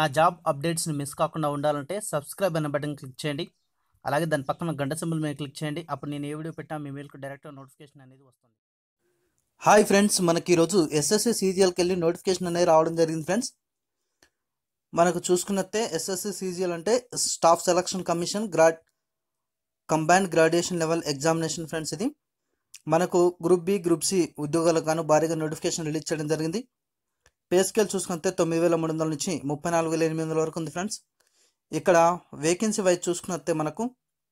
నా job అప్డేట్స్ని miss కాకుండా ఉండాలంటే సబ్స్క్రైబ్ అనే బటన్ క్లిక్ చేయండి. అలాగే దాని పక్కన గంట సింబల్ మీద క్లిక్ చేయండి. అప్పుడు నేను ఏ వీడియో పెట్టినా మీ మెయిల్కి డైరెక్ట్గా నోటిఫికేషన్ అనేది వస్తుంది. హాయ్ ఫ్రెండ్స్, మనకి ఈరోజు ఎస్ఎస్సి సీజీఎల్కి వెళ్ళి నోటిఫికేషన్ అనేది రావడం జరిగింది ఫ్రెండ్స్. మనకు చూసుకున్నట్టే ఎస్ఎస్సి సీజీఎల్ అంటే staff selection commission combined graduation level examination friends. ఇది మనకు గ్రూప్ బి, గ్రూప్ సి ఉద్యోగాలకు గాను భారీగా నోటిఫికేషన్ రిలీజ్ చేయడం జరిగింది. పే స్కేల్ చూసుకుంటే 9,300 నుంచి 34,800 వరకు ఉంది ఫ్రెండ్స్. ఇక్కడ వేకెన్సీ వైజ్ చూసుకున్నట్టే మనకు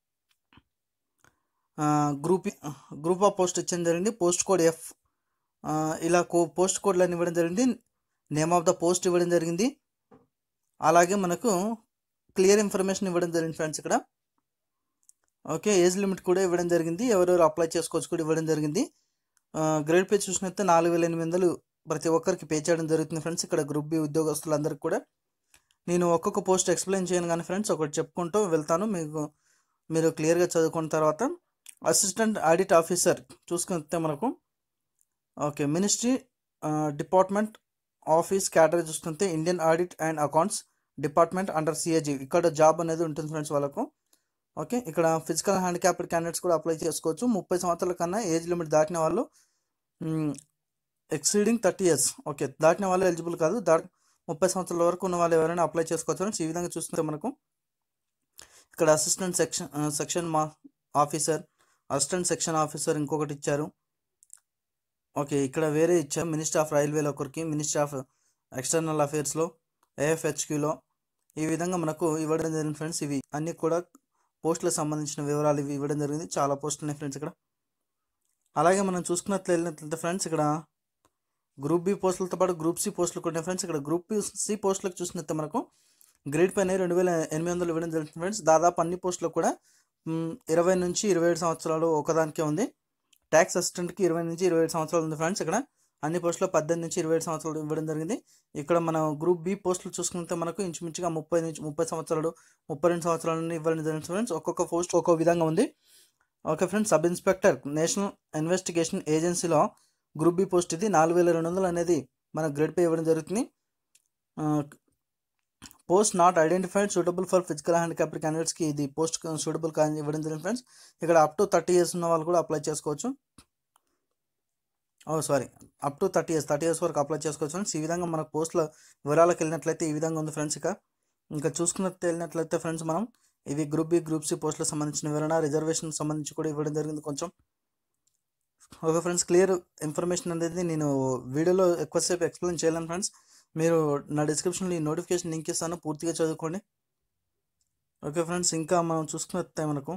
గ్రూప్ ఆఫ్ పోస్ట్ ఇచ్చడం జరిగింది. పోస్ట్ కోడ్ ఎఫ్ ఇలా పోస్ట్ కోడ్లను ఇవ్వడం జరిగింది. నేమ్ ఆఫ్ ద పోస్ట్ ఇవ్వడం జరిగింది. అలాగే మనకు క్లియర్ ఇన్ఫర్మేషన్ ఇవ్వడం జరిగింది ఫ్రెండ్స్. ఇక్కడ ఓకే, ఏజ్ లిమిట్ కూడా ఇవ్వడం జరిగింది. ఎవరెవరు అప్లై చేసుకోవచ్చు కూడా ఇవ్వడం జరిగింది. గ్రేడ్ పే చూసినట్టే 4,800 ప్రతి ఒక్కరికి పే చేయడం జరుగుతుంది ఫ్రెండ్స్. ఇక్కడ గ్రూప్ బి ఉద్యోగస్తులందరికీ కూడా నేను ఒక్కొక్క పోస్ట్ ఎక్స్ప్లెయిన్ చేయను కానీ ఫ్రెండ్స్, ఒకటి చెప్పుకుంటూ వెళ్తాను. మీరు క్లియర్గా చదువుకున్న తర్వాత అసిస్టెంట్ ఆడిట్ ఆఫీసర్ చూసుకుంటే మనకు okay, ministry department office category చూసుకుంటే Indian audit and accounts department under CAG ఇక్కడ జాబ్ అనేది ఉంటుంది ఫ్రెండ్స్ వాళ్ళకు. ఓకే, ఇక్కడ ఫిజికల్ హ్యాండిక్యాప్డ్ క్యాండిడేట్స్ కూడా అప్లై చేసుకోవచ్చు. 30 సంవత్సరాల కన్నా ఏజ్ లిమిట్ దాటిన వాళ్ళు, ఎక్సీడింగ్ 30 years ఓకే దాటిన వాళ్ళు ఎలిజిబుల్ కాదు. 30 సంవత్సరాల వరకు ఉన్న వాళ్ళు ఎవరైనా అప్లై చేసుకోవచ్చు ఫ్రెండ్స్. ఈ విధంగా చూస్తుంటే మనకు ఇక్కడ assistant section officer, assistant section officer ఇంకొకటి ఇచ్చారు. ఓకే, ఇక్కడ వేరే ఇచ్చారు. మినిస్ట్రీ ఆఫ్ రైల్వేలో ఒకరికి, మినిస్ట్రీ ఆఫ్ ఎక్స్టర్నల్ అఫేర్స్లో, ఏఎఫ్హెచ్క్యూలో ఈ విధంగా మనకు ఇవ్వడం జరిగింది ఫ్రెండ్స్. ఇవి అన్నీ కూడా పోస్టులకు సంబంధించిన వివరాలు ఇవి ఇవ్వడం జరిగింది. చాలా పోస్టులు ఉన్నాయి ఫ్రెండ్స్ ఇక్కడ. అలాగే మనం చూసుకున్నట్లయితే ఫ్రెండ్స్, ఇక్కడ గ్రూప్ బి పోస్టులతో పాటు గ్రూప్ సి పోస్టులు కూడా ఫ్రెండ్స్. ఇక్కడ గ్రూప్ సి పోస్టులకు చూసినట్టు మనకు గ్రేడ్ పైన 2,800 ఇవ్వడం జరుగుతుంది ఫ్రెండ్స్. దాదాపు అన్ని పోస్టులకు కూడా 20 నుంచి 27 సంవత్సరాలు ఒకదానికే ఉంది. ట్యాక్స్ అసిస్టెంట్కి 20 నుంచి 27 సంవత్సరాలు ఉంది ఫ్రెండ్స్. ఇక్కడ అన్ని పోస్టులో 18 నుంచి 27 సంవత్సరాలు ఇవ్వడం జరిగింది. ఇక్కడ మనం గ్రూప్ బి పోస్టులు చూసుకుంటే మనకు ఇంచుమించుగా 30 సంవత్సరాలు 32 సంవత్సరాలు ఇవ్వడం జరిగింది ఫ్రెండ్స్. ఒక్కొక్క పోస్ట్ ఒక్కొక్క విధంగా ఉంది. Okay friends, sub inspector national investigation ఏజెన్సీలో గ్రూప్ బి పోస్ట్ ఇది 4,200 అనేది మన గ్రేడ్ పే ఇవ్వడం జరుగుతుంది. Post not identified suitable for physical handicapped క్యాండిడేట్స్కి ఇది పోస్ట్ సూటబుల్ కానీ ఇవ్వడం జరిగింది ఫ్రెండ్స్. ఇక్కడ అప్ టు 30 years ఉన్న వాళ్ళు కూడా అప్లై చేసుకోవచ్చు. అప్ టు 30 years వరకు అప్లై చేసుకోవచ్చు ఫ్రెండ్స్. ఈ విధంగా మనకు పోస్టుల వివరాలకు వెళ్ళినట్లయితే ఈ విధంగా ఉంది ఫ్రెండ్స్. ఇంకా చూసుకున్నట్టు వెళ్ళినట్లయితే ఫ్రెండ్స్, మనం ఇవి గ్రూప్ బి, గ్రూప్ సి పోస్టులకు సంబంధించిన వివరణ, రిజర్వేషన్ సంబంధించి కూడా ఇవ్వడం జరిగింది కొంచెం. ఓకే ఫ్రెండ్స్, క్లియర్ ఇన్ఫర్మేషన్ అనేది నేను వీడియోలో ఎక్కువసేపు ఎక్స్ప్లెయిన్ చేయలేను ఫ్రెండ్స్. మీరు నా డిస్క్రిప్షన్లో ఈ నోటిఫికేషన్ లింక్ ఇస్తాను, పూర్తిగా చదువుకోండి. ఓకే ఫ్రెండ్స్, ఇంకా మనం చూసుకున్నట్లయితే మనకు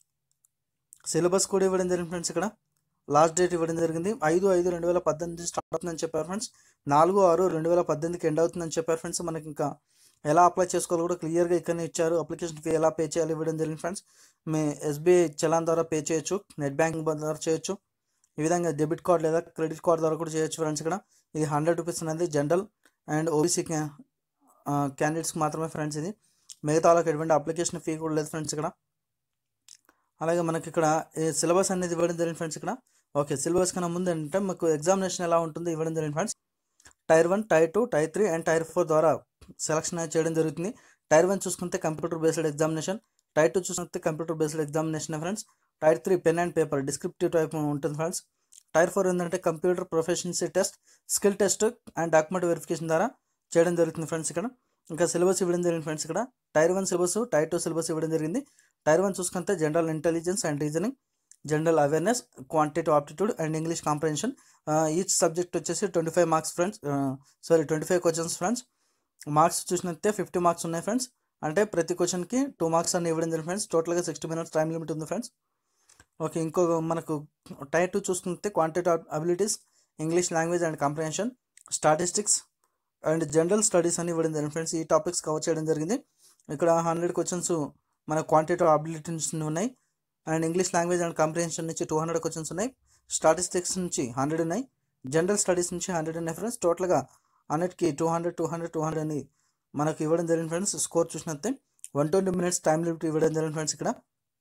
సిలబస్ కూడా ఇవ్వడం జరిగింది ఫ్రెండ్స్. ఇక్కడ లాస్ట్ డేట్ ఇవ్వడం జరిగింది 5/5/2018 స్టార్ట్ అవుతుందని చెప్పారు ఫ్రెండ్స్. 4/6/2018కి ఎండ్ అవుతుందని చెప్పారు ఫ్రెండ్స్. మనకి ఇంకా ఎలా అప్లై చేసుకోవాలో కూడా క్లియర్గా ఇక్కడనే ఇచ్చారు. అప్లికేషన్ ఫీ ఎలా పే చేయాలి ఇవ్వడం జరిగింది ఫ్రెండ్స్. మీ ఎస్బీఐ చలాన్ ద్వారా పే చేయొచ్చు, నెట్ బ్యాంకింగ్ ద్వారా చేయొచ్చు. ఈ విధంగా డెబిట్ కార్డ్ లేదా క్రెడిట్ కార్డ్ ద్వారా కూడా చేయొచ్చు ఫ్రెండ్స్. ఇక్కడ ఇది 100 రూపీస్ అనేది జనరల్ అండ్ ఓబీసీ క్యాండిడేట్స్కి మాత్రమే ఫ్రెండ్స్. ఇది మిగతా వాళ్ళకి ఎటువంటి అప్లికేషన్ ఫీ కూడా లేదు ఫ్రెండ్స్ ఇక్కడ. అలాగే మనకి ఇక్కడ సిలబస్ అనేది ఇవ్వడం జరిగింది ఫ్రెండ్స్. ఇక్కడ ఓకే, సిలబస్ కన్నా ముందు ఏంటంటే మాకు ఎగ్జామినేషన్ ఎలా ఉంటుందో ఇవ్వడం జరిగింది friends. Tier 1, tier 2, tier 3 and tier 4 ద్వారా సెలక్షన్ చేయడం జరుగుతుంది. టైర్ 1 చూసుకుంటే కంప్యూటర్ బేస్డ్ ఎగ్జామినేషన్, టైర్ 2 చూసుకుంటే computer based examination friends. Tier 3 pen and paper descriptive type ఉంటుంది ఫ్రెండ్స్. టైర్ 4 ఏంటంటే computer proficiency test, skill test and document verification ద్వారా చేయడం జరుగుతుంది ఫ్రెండ్స్. ఇక్కడ ఇంకా సిలబస్ ఇవ్వడం జరిగింది ఫ్రెండ్స్. ఇక్కడ టైర్ 1 సిలబస్, టైర్ 2 సిలబస్ ఇవ్వడం జరిగింది. టైర్ 1 చూసుకుంటే general intelligence and reasoning, general awareness, quantitative aptitude and English comprehension. Each subject వచ్చేసి 25 marks friends. 25 questions friends. Marks చూసినట్టే 50 మార్క్స్ ఉన్నాయి ఫ్రెండ్స్. అంటే ప్రతి క్వశ్చన్కి 2 మార్క్స్ అని ఇవ్వడం జరిగింది ఫ్రెండ్స్. టోటల్గా 60 minutes టైం లిమిట్ ఉంది ఫ్రెండ్స్. ఓకే, ఇంకో మనకు టైర్ 2 చూసుకుంటే quantitative abilities, English language and comprehension, statistics and general studies అని ఇవ్వడం జరిగింది ఫ్రెండ్స్. ఈ టాపిక్స్ కవర్ చేయడం జరిగింది. ఇక్కడ 100 క్వశ్చన్స్ మన క్వాంటిటేటివ్ అబిలిటీస్ ఉన్నాయి. And English language and comprehension నుంచి 200 క్వశ్చన్స్ ఉన్నాయి. స్టాటిస్టిక్స్ నుంచి 100 ఉన్నాయి. జనరల్ స్టడీస్ నుంచి 100 ఉన్నాయి ఫ్రెండ్స్. టోటల్గా అన్నిటికీ 200 అని మనకు ఇవ్వడం జరిగింది ఫ్రెండ్స్. స్కోర్ చూసినట్టే 120 minutes టైం లిమిట్ ఇవ్వడం జరిగింది ఫ్రెండ్స్ ఇక్కడ.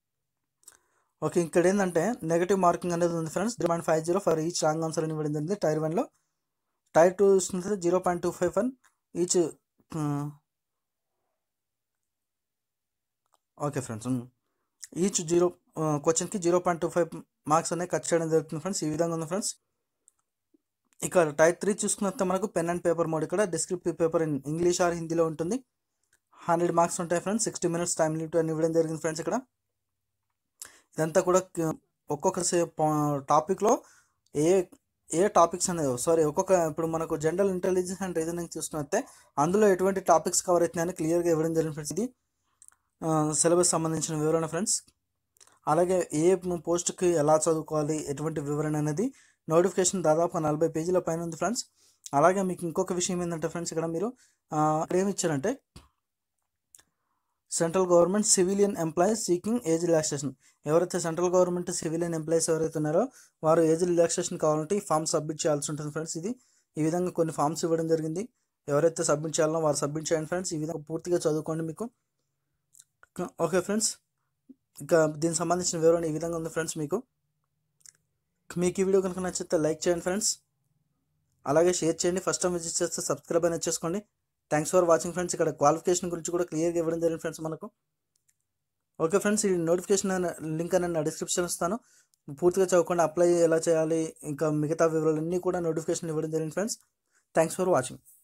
ఓకే, ఇక్కడ ఏంటంటే నెగటివ్ మార్కింగ్ అనేది ఉంది friends. 0.50 for each wrong answer అని ఇవ్వడం జరిగింది టైర్ 1లో. టైర్ 2 చూసినట్లయితే 0.251 ఈచ్ ఓకే ఫ్రెండ్స్, ఈచ్ 0 క్వశ్చన్కి 0.25 మార్క్స్ అనేవి కట్ చేయడం జరుగుతుంది ఫ్రెండ్స్. ఈ విధంగా ఉంది ఫ్రెండ్స్. ఇక్కడ టైప్ 3 చూసుకున్నట్టే మనకు పెన్ అండ్ పేపర్ మోడ్, ఇక్కడ descriptive paper in English or హిందీలో ఉంటుంది. 100 మార్క్స్ ఉంటాయి ఫ్రెండ్స్. 60 minutes టైం లిమిట్ అని ఇవ్వడం జరిగింది ఫ్రెండ్స్. ఇక్కడ ఇదంతా కూడా ఒక్కొక్క టాపిక్లో ఏ ఏ టాపిక్స్ అనేది ఒక్కొక్క ఇప్పుడు మనకు జనరల్ ఇంటెలిజెన్స్ అండ్ రీజనింగ్ చూసుకున్నట్టే అందులో ఎటువంటి టాపిక్స్ కవర్ అవుతున్నాయని క్లియర్గా ఇవ్వడం జరిగింది ఫ్రెండ్స్. ఇది సిలబస్ సంబంధించిన వివరణ ఫ్రెండ్స్. అలాగే ఏ పోస్ట్కి ఎలా చదువుకోవాలి, ఎటువంటి వివరణ అనేది నోటిఫికేషన్ దాదాపు 40 పేజీల పైన ఉంది ఫ్రెండ్స్. అలాగే మీకు ఇంకొక విషయం ఏంటంటే ఫ్రెండ్స్, ఇక్కడ మీరు ఏమి ఇచ్చారంటే central government civilian employees seeking age relaxation. ఎవరైతే సెంట్రల్ గవర్నమెంట్ సివిలియన్ ఎంప్లాయీస్ ఎవరైతే ఉన్నారో వారు ఏజ్ రిలాక్సేషన్ కావాలంటే ఈ ఫామ్ సబ్మిట్ చేయాల్సి ఉంటుంది ఫ్రెండ్స్. ఇది ఈ విధంగా కొన్ని ఫామ్స్ ఇవ్వడం జరిగింది. ఎవరైతే సబ్మిట్ చేయాలో వారు సబ్మిట్ చేయండి ఫ్రెండ్స్. ఈ విధంగా పూర్తిగా చదువుకోండి మీకు. ఓకే ఫ్రెండ్స్, ఇంకా దీనికి సంబంధించిన వివరణ ఈ విధంగా ఉంది ఫ్రెండ్స్. మీకు ఈ వీడియో కనుక నచ్చితే లైక్ చేయండి ఫ్రెండ్స్. అలాగే షేర్ చేయండి. ఫస్ట్ టైం విజిట్ చేస్తే సబ్స్క్రైబ్ అనేది చేసుకోండి. Thanks for watching friends. ఇక్కడ క్వాలిఫికేషన్ గురించి కూడా క్లియర్గా ఇవ్వడం జరిగింది ఫ్రెండ్స్ మనకు. ఓకే ఫ్రెండ్స్, ఈ నోటిఫికేషన్ లింక్ అనేది నా డిస్క్రిప్షన్ ఇస్తాను. పూర్తిగా చదువుకోండి. అప్లై ఎలా చేయాలి ఇంకా మిగతా వివరాలన్నీ కూడా నోటిఫికేషన్ ఇవ్వడం జరిగింది ఫ్రెండ్స్. Thanks for watching.